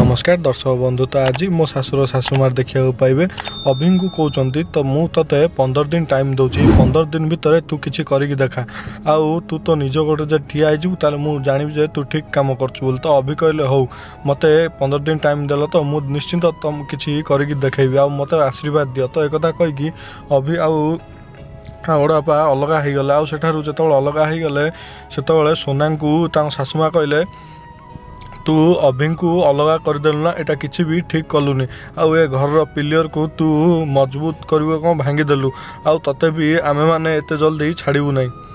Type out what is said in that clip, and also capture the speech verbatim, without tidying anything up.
नमस्कार दर्शक बंधु। तो आज मो शाशुर शाशुमार देखा पाइबे अभि को कहते तो मु ते पंदर दिन टाइम दूसरी पंदर दिन भितर तू किसी करके देखा आउ तू तो निज गोटे जे ठिया हो मुझे जानी जे तू ठीक काम कर। तो अभि कहले हो मत पंदर दिन टाइम देल तो मुझे निश्चिंत तुम किसी करके देखी आ मत आशीर्वाद दियो। तो एक कहीकि अभि आउ बड़ापा अलग हो गले आठार जो अलग हो गले से सोना को शाशुमा कहले तू अभि को अलग करदेलु ना एटा किसी भी ठीक कलुनी आउ ए घर पिलियर को तू मजबूत कर भांगीदेलु आउ तते भी आमे माने एते जल्दी छाड़ू नहीं।